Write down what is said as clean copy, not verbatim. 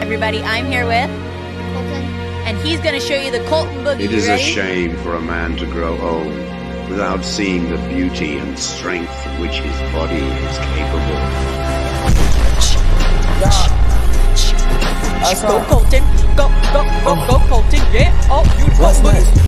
everybody. I'm here with Colton. and he's going to show you the Colton Boogie. It is Ready? a shame for a man to grow old without seeing the beauty and strength of which his body is capable. Go Colton, go Colton, yeah, oh beautiful.